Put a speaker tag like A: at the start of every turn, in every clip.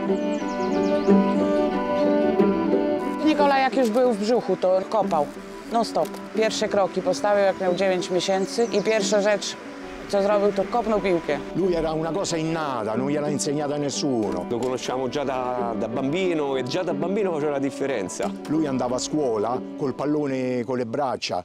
A: Nikola jak już był w brzuchu, to kopał non stop. Pierwsze kroki postawił, jak miał 9 miesięcy i pierwsza rzecz, co zrobił, to kopnął piłkę.
B: Lui era una cosa innata, non gliel'ha insegnata nessuno.
C: Lo conosciamo già da bambino e già da bambino faceva la differenza.
B: Lui andava a scuola col pallone con le braccia.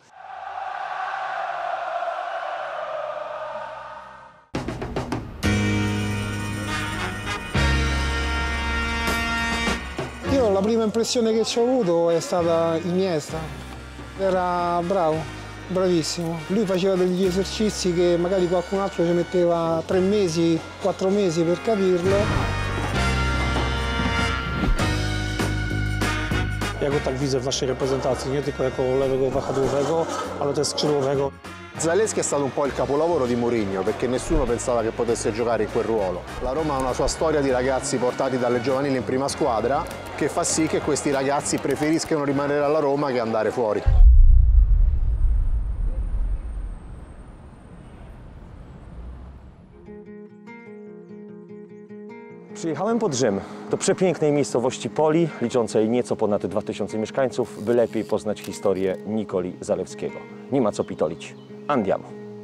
D: Io la prima impressione che ci ho avuto è stata Iniesta. Era bravo, bravissimo. Lui faceva degli esercizi che magari qualcun altro ci metteva 3 mesi, 4 mesi per capirlo.
E: Ja go tak widzę w naszej reprezentacji, nie tylko jako lewego wahadłowego, ale też skrzydłowego.
F: Zalewski è stato un po' il capolavoro di Mourinho perché nessuno pensava che potesse giocare in quel ruolo. La Roma ha una sua storia di ragazzi portati dalle giovanili in prima squadra che fa sì che questi ragazzi preferiscano rimanere alla Roma che andare fuori.
G: Przyjechałem pod Rzym, do przepięknej miejscowości Poli, liczącej nieco ponad 2000 mieszkańców, by lepiej poznać historię Nikoli Zalewskiego. Nie ma co pitolić. Andiamo.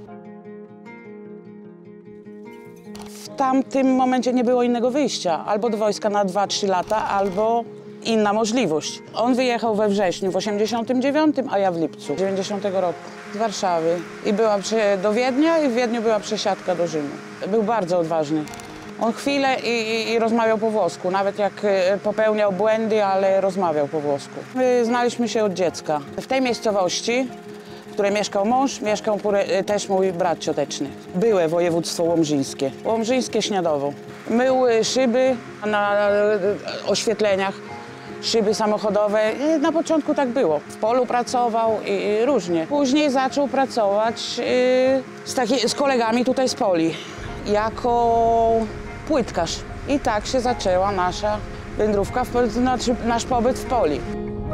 A: W tamtym momencie nie było innego wyjścia. Albo do wojska na 2-3 lata, albo inna możliwość. On wyjechał we wrześniu w 89, a ja w lipcu 90 roku z Warszawy. I była do Wiednia i w Wiedniu była przesiadka do Rzymu. Był bardzo odważny. On chwilę i rozmawiał po włosku, nawet jak popełniał błędy, ale rozmawiał po włosku. My znaliśmy się od dziecka. W tej miejscowości, w której mieszkał mąż, mieszkał też mój brat cioteczny. Byłe województwo łomżyńskie, Łomżyńskie Śniadowo. Mył szyby na oświetleniach, szyby samochodowe. I na początku tak było. W polu pracował i różnie. Później zaczął pracować z kolegami tutaj z Poli jako płytkarz. I tak się zaczęła nasza wędrówka, znaczy nasz pobyt w Poli.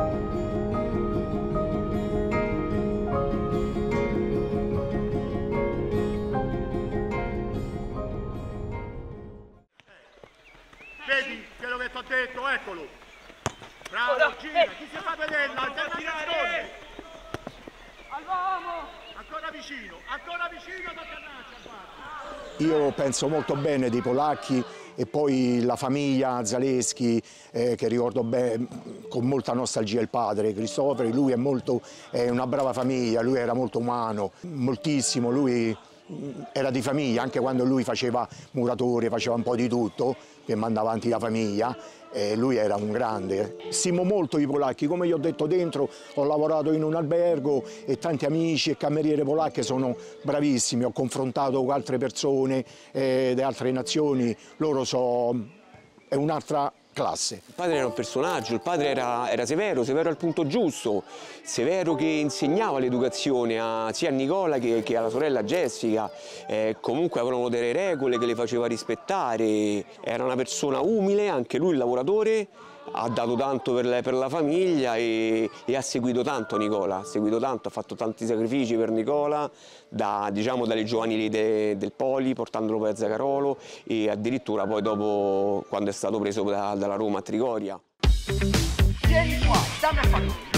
H: Vedi quello che ti ho detto, eccolo. Bravo, gira, chi si fa vedere? Alternazione. Ancora vicino, tocca a
B: Io penso molto bene dei polacchi e poi la famiglia Zalewski, che ricordo bene, con molta nostalgia il padre, Cristoforo. Lui è una brava famiglia, lui era molto umano, moltissimo, lui era di famiglia, anche quando lui faceva muratore, faceva un po' di tutto, che mandava avanti la famiglia. Lui era un grande. Stimo molto i polacchi, come gli ho detto dentro, ho lavorato in un albergo e tanti amici e cameriere polacche sono bravissimi, ho confrontato con altre persone di altre nazioni, loro è un'altra classe.
C: Il padre era un personaggio, il padre era severo al punto giusto, severo che insegnava l'educazione sia a Nicola che alla sorella Jessica. Comunque avevano delle regole che le faceva rispettare, era una persona umile, anche lui il lavoratore, ha dato tanto per la famiglia e ha seguito tanto Nicola, ha fatto tanti sacrifici per Nicola, diciamo dalle giovanili del Poli, portandolo poi a Zagarolo e addirittura poi dopo quando è stato preso dalla Roma a Trigoria.
H: Vieni qua, dammi a fare.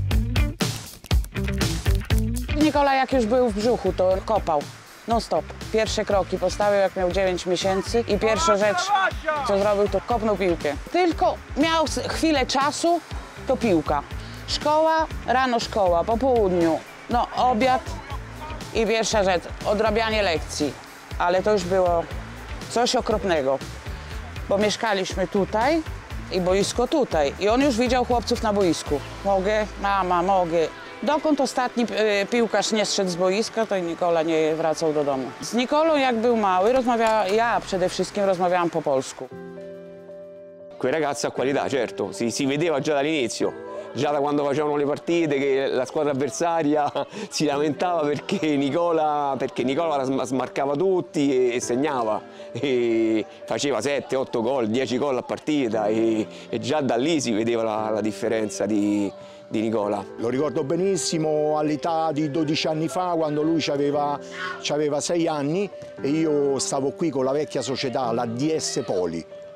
A: Nikola jak już był w brzuchu, to kopał non stop. Pierwsze kroki postawił, jak miał 9 miesięcy i pierwsza rzecz, co zrobił, to kopnął piłkę. Tylko miał chwilę czasu, to piłka. Szkoła, rano szkoła, po południu, no obiad i pierwsza rzecz, odrabianie lekcji. Ale to już było coś okropnego, bo mieszkaliśmy tutaj i boisko tutaj. I on już widział chłopców na boisku. Mogę, mama, mogę. Dokąd ostatni piłkarz nie zszedł z boiska, to Nikola nie wracał do domu. Z Nikolą, jak był mały, ja przede wszystkim rozmawiałam po polsku.
C: Quei ragazzi ha qualità, certo, si vedeva già dall'inizio. Già da quando facevano le partite che la squadra avversaria si lamentava perché Nicola smarcava tutti e segnava. E faceva 7, 8 gol, 10 gol a partita e già da lì si vedeva la differenza di Nicola.
B: Lo ricordo benissimo all'età di 12 anni fa, quando lui aveva 6 anni e io stavo qui con la vecchia società, la DS Poli.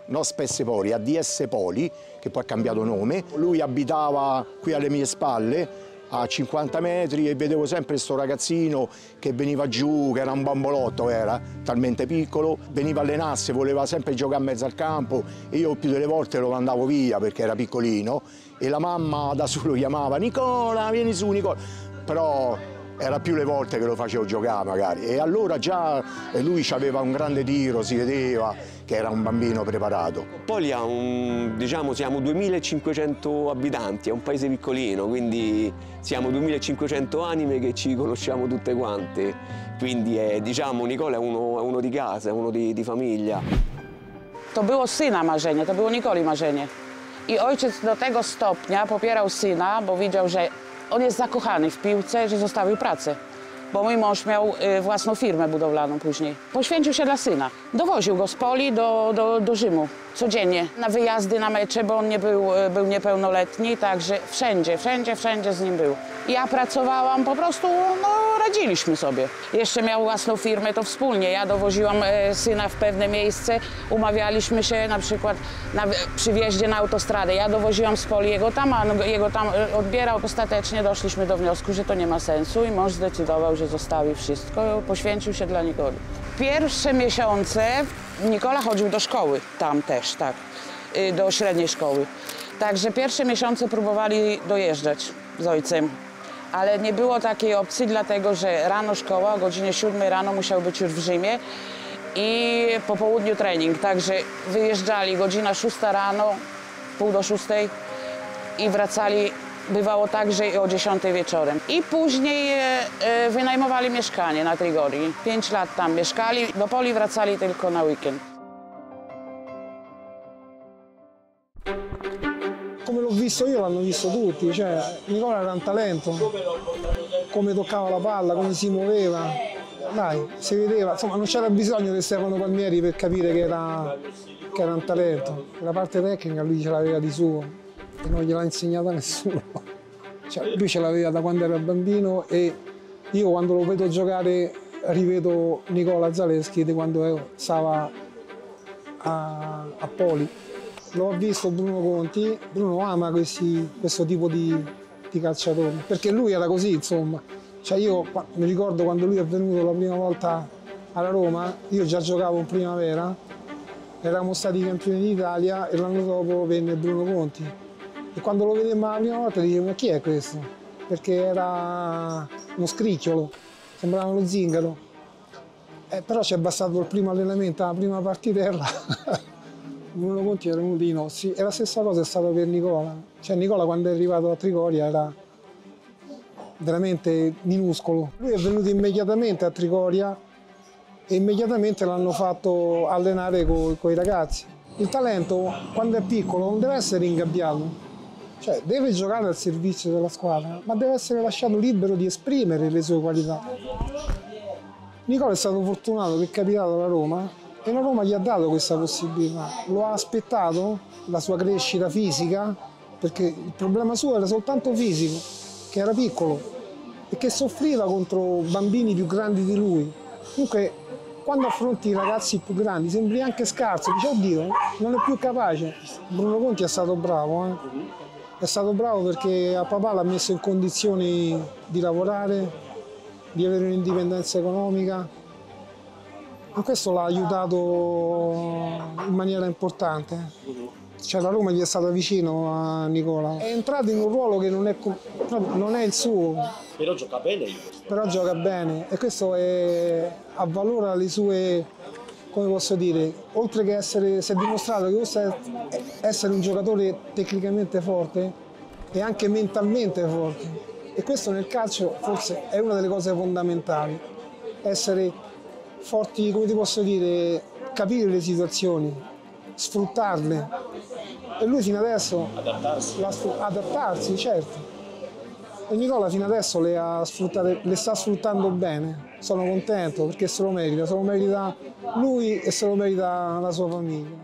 B: non Spesse Poli, ADS Poli, che poi ha cambiato nome. Lui abitava qui alle mie spalle, a 50 metri, e vedevo sempre questo ragazzino che veniva giù, che era un bambolotto, era talmente piccolo, veniva a allenarsi, voleva sempre giocare a mezzo al campo, e io più delle volte lo mandavo via perché era piccolino, e la mamma da su lo chiamava: Nicola, vieni su Nicola, però era più le volte che lo facevo giocare magari, e allora già lui aveva un grande tiro, si vedeva che era un bambino preparato.
C: Poli ha diciamo, siamo 2500 abitanti, è un paese piccolino, quindi siamo 2500 anime che ci conosciamo tutte quante, quindi diciamo, Nicola è uno di casa, è uno di famiglia.
A: To było syna marzenie, to było Nikoli marzenie. I ojciec do tego stopnia popierał syna, bo widział, że on jest zakochany w piłce, że zostawił pracę. Bo mój mąż miał własną firmę budowlaną później. Poświęcił się dla syna. Dowoził go z Poli do Rzymu codziennie na wyjazdy, na mecze, bo on nie był niepełnoletni, także wszędzie z nim był. Ja pracowałam, po prostu no, radziliśmy sobie. Jeszcze miał własną firmę, to wspólnie. Ja dowoziłam syna w pewne miejsce, umawialiśmy się na przykład przy wjeździe na autostradę. Ja dowoziłam z Poli jego tam, a on jego tam odbierał. Ostatecznie doszliśmy do wniosku, że to nie ma sensu, i mąż zdecydował, że zostawi wszystko, poświęcił się dla Nikoli. Pierwsze miesiące Nikola chodził do szkoły, tam też, tak, do średniej szkoły. Także pierwsze miesiące próbowali dojeżdżać z ojcem, ale nie było takiej opcji, dlatego że rano szkoła, o godzinie 7 rano musiał być już w Rzymie i po południu trening. Także wyjeżdżali godzina 6 rano, pół do 6 i wracali. Bywało tak, że i o 10 wieczorem. I później wynajmowali mieszkanie na Trigorii. 5 lat tam mieszkali, do Poli wracali tylko na weekend.
D: Come l'ho visto io l'hanno visto tutti, cioè Nicola era un talento, come toccava la palla, come si muoveva, dai, si vedeva, insomma non c'era bisogno di Stefano Palmieri per capire che era un talento. La parte tecnica lui ce l'aveva di suo. E non gliel'ha insegnata nessuno. Cioè, lui ce l'aveva da quando era bambino, e io quando lo vedo giocare rivedo Nicola Zalewski di quando stava a Poli. L'ho visto Bruno Conti, Bruno ama questo tipo di calciatori, perché lui era così, insomma. Cioè io mi ricordo quando lui è venuto la prima volta alla Roma, io già giocavo in primavera, eravamo stati campioni d'Italia e l'anno dopo venne Bruno Conti. E quando lo vedemmo la prima volta dicevo: ma chi è questo? Perché era uno scricchiolo, sembrava uno zingaro. Però ci è bastato il primo allenamento, la prima partitella. Bruno Conti era uno dei nostri. E la stessa cosa è stata per Nicola. Cioè Nicola quando è arrivato a Trigoria era veramente minuscolo. Lui è venuto immediatamente a Trigoria e immediatamente l'hanno fatto allenare con i ragazzi. Il talento, quando è piccolo, non deve essere ingabbiato. Cioè, deve giocare al servizio della squadra, ma deve essere lasciato libero di esprimere le sue qualità. Nicola è stato fortunato che è capitato alla Roma, e la Roma gli ha dato questa possibilità. Lo ha aspettato, la sua crescita fisica, perché il problema suo era soltanto fisico, che era piccolo e che soffriva contro bambini più grandi di lui. Comunque, quando affronti i ragazzi più grandi sembri anche scarso, dici: oddio, non è più capace. Bruno Conti è stato bravo, È stato bravo perché a papà l'ha messo in condizioni di lavorare, di avere un'indipendenza economica, e questo l'ha aiutato in maniera importante. Cioè la Roma gli è stata vicino a Nicola. È entrato in un ruolo che non è il suo.
I: Però gioca bene.
D: Però gioca bene, e questo avvalora le sue, come posso dire, oltre che si è dimostrato che oltre essere un giocatore tecnicamente forte e anche mentalmente forte, e questo nel calcio forse è una delle cose fondamentali, essere forti, come ti posso dire, capire le situazioni, sfruttarle, e lui fino adesso adattarsi, certo. E Nicola fino adesso le sta sfruttando bene. Sono contento perché se lo merita lui e se lo merita la sua famiglia.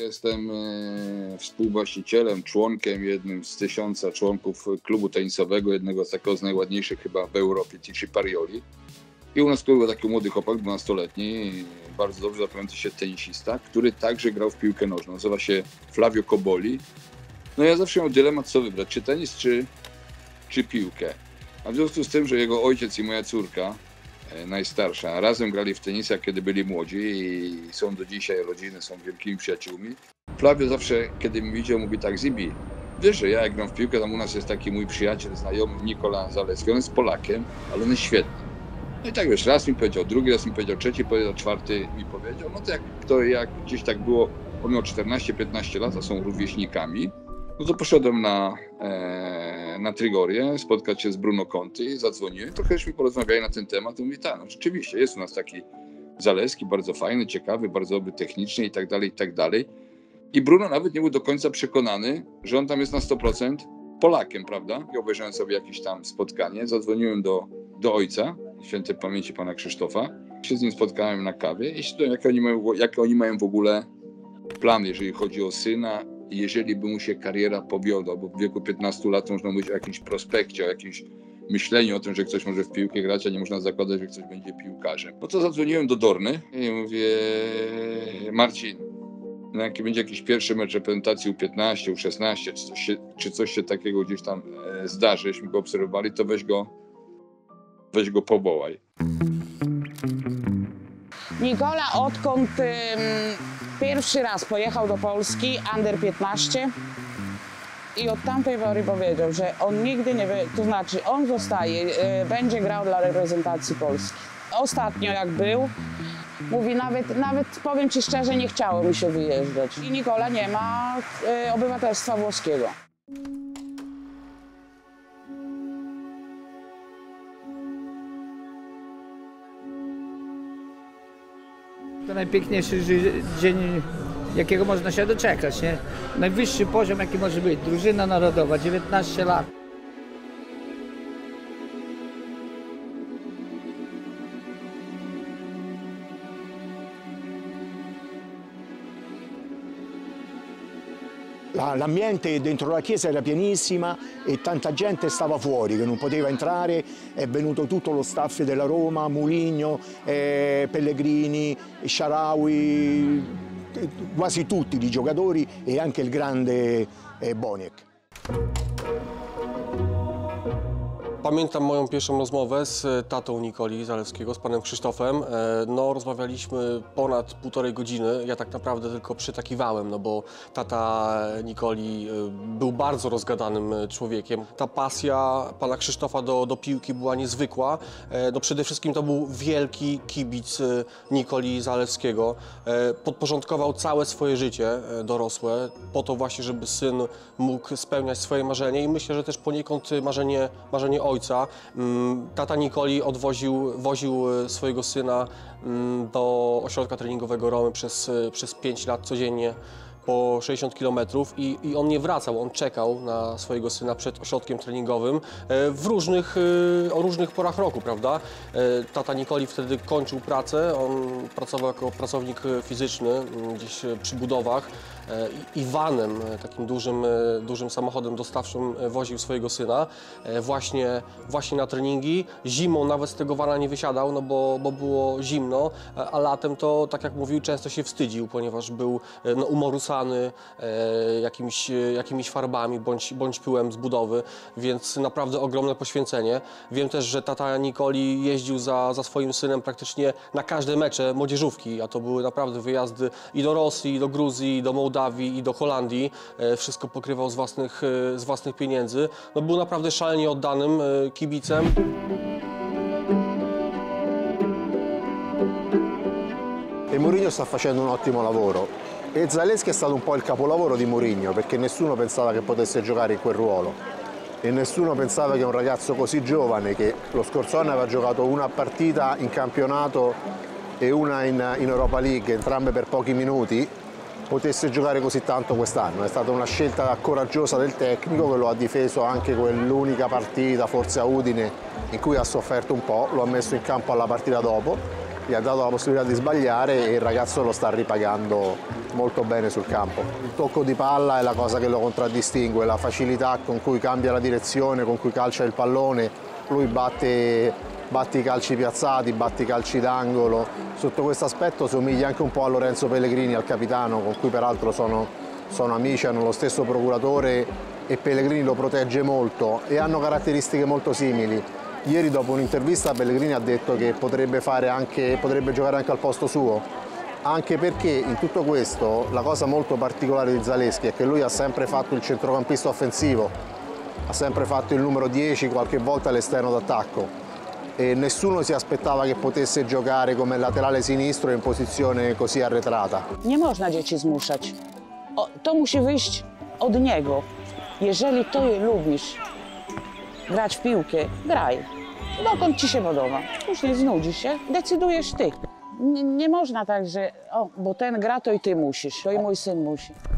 I: jestem współwłaścicielem, członkiem, jednym z 1000 członków klubu tenisowego, jednego z takich z najładniejszych chyba w Europie, Ticci Parioli. I u nas był taki młody chłopak, 12-letni, bardzo dobrze zapamiętujący się tenisista, który także grał w piłkę nożną. Nazywa się Flavio Cobolli. No ja zawsze miał dylemat, co wybrać, czy tenis, czy piłkę. A w związku z tym, że jego ojciec i moja córka, najstarsza, razem grali w tenisa, kiedy byli młodzi i są do dzisiaj rodziny, są wielkimi przyjaciółmi. Flavio zawsze, kiedy mi widział, mówi tak: Zibi, wiesz, że ja jak gram w piłkę, tam u nas jest taki mój przyjaciel, znajomy Nikola Zalewski, on jest Polakiem, ale on jest świetny. No i tak wiesz, raz mi powiedział, drugi raz mi powiedział, trzeci powiedział, czwarty mi powiedział, no to jak gdzieś tak było, on miał 14-15 lat, a są rówieśnikami, no to poszedłem na Trigorię, spotkać się z Bruno Conti, zadzwoniłem, trochęśmy porozmawiali na ten temat i mówi, tak, no rzeczywiście jest u nas taki Zalewski, bardzo fajny, ciekawy, bardzo dobry technicznie i tak dalej, i tak dalej. I Bruno nawet nie był do końca przekonany, że on tam jest na 100% Polakiem, prawda? I obejrzałem sobie jakieś tam spotkanie, zadzwoniłem do ojca, świętej pamięci pana Krzysztofa, się z nim spotkałem na kawie i się jakie oni mają w ogóle plany, jeżeli chodzi o syna, jeżeli by mu się kariera powiodła, bo w wieku 15 lat można mówić o jakimś prospekcie, o jakimś myśleniu o tym, że ktoś może w piłkę grać, a nie można zakładać, że ktoś będzie piłkarzem. No to zadzwoniłem do Dorny i mówię, Marcin, no jak będzie jakiś pierwszy mecz reprezentacji U15, U16, czy coś się takiego gdzieś tam zdarzy, jeśli go obserwowali, to weź go powołaj.
A: Nikola, odkąd pierwszy raz pojechał do Polski, Under 15, i od tamtej pory powiedział, że on nigdy nie, to znaczy on zostaje, będzie grał dla reprezentacji Polski. Ostatnio jak był, mówi, nawet powiem ci szczerze, nie chciało mi się wyjeżdżać. I Nikola nie ma obywatelstwa włoskiego.
J: To najpiękniejszy dzień, jakiego można się doczekać, nie? Najwyższy poziom, jaki może być. Drużyna narodowa, 19 lat.
B: L'ambiente dentro la chiesa era pienissima e tanta gente stava fuori che non poteva entrare, è venuto tutto lo staff della Roma, Mourinho, Pellegrini, Shaarawy, quasi tutti i giocatori e anche il grande Boniek.
K: Pamiętam moją pierwszą rozmowę z tatą Nikoli Zalewskiego, z panem Krzysztofem. No, rozmawialiśmy ponad 1,5 godziny. Ja tak naprawdę tylko przytakiwałem, no bo tata Nikoli był bardzo rozgadanym człowiekiem. Ta pasja pana Krzysztofa do piłki była niezwykła. No, przede wszystkim to był wielki kibic Nikoli Zalewskiego. Podporządkował całe swoje życie dorosłe po to właśnie, żeby syn mógł spełniać swoje marzenie i myślę, że też poniekąd marzenie ojca. Tata Nikoli woził swojego syna do ośrodka treningowego Romy przez 5 lat codziennie po 60 km i on nie wracał, on czekał na swojego syna przed ośrodkiem treningowym o różnych porach roku, prawda? Tata Nikoli wtedy kończył pracę, on pracował jako pracownik fizyczny gdzieś przy budowach i vanem, takim dużym samochodem dostawczym woził swojego syna właśnie na treningi. Zimą nawet z tego vana nie wysiadał, no bo było zimno, a latem to, tak jak mówił, często się wstydził, ponieważ był no, umorusany jakimiś farbami bądź pyłem z budowy, więc naprawdę ogromne poświęcenie. Wiem też, że tata Nikoli jeździł za swoim synem praktycznie na każde mecze młodzieżówki, a to były naprawdę wyjazdy i do Rosji, i do Gruzji, i do Mołdawii, i do Holandii. Wszystko pokrywał z własnych pieniędzy. No, był naprawdę szalenie oddanym kibicem.
F: E Mourinho sta facendo un ottimo lavoro. E Zalewski è stato un po' il capolavoro di Mourinho, perché nessuno pensava che potesse giocare in quel ruolo. E nessuno pensava che un ragazzo così giovane, che lo scorso anno aveva giocato una partita in campionato e una in Europa League, entrambe per pochi minuti, potesse giocare così tanto quest'anno. È stata una scelta coraggiosa del tecnico, che lo ha difeso anche quell'unica partita, forse a Udine, in cui ha sofferto un po', lo ha messo in campo alla partita dopo gli ha dato la possibilità di sbagliare e il ragazzo lo sta ripagando molto bene sul campo. Il tocco di palla è la cosa che lo contraddistingue, la facilità con cui cambia la direzione, con cui calcia il pallone, lui batte i calci piazzati, batte i calci d'angolo. Sotto questo aspetto somiglia anche un po' a Lorenzo Pellegrini, al capitano, con cui peraltro sono amici, hanno lo stesso procuratore e Pellegrini lo protegge molto e hanno caratteristiche molto simili. Ieri dopo un'intervista Pellegrini ha detto che potrebbe giocare anche al posto suo, anche perché in tutto questo la cosa molto particolare di Zalewski è che lui ha sempre fatto il centrocampista offensivo, ha sempre fatto il numero 10, qualche volta l'esterno d'attacco e nessuno si aspettava che potesse giocare come laterale sinistro in posizione così arretrata.
A: Nie można dzieci zmuszać. To musi wyjść od niego. Jeżeli ty lubisz grać w piłkę, graj. Dokąd ci się podoba. Później znudzi się, decydujesz ty. Nie można tak, że bo ten gra, to i ty musisz. To i mój syn musi.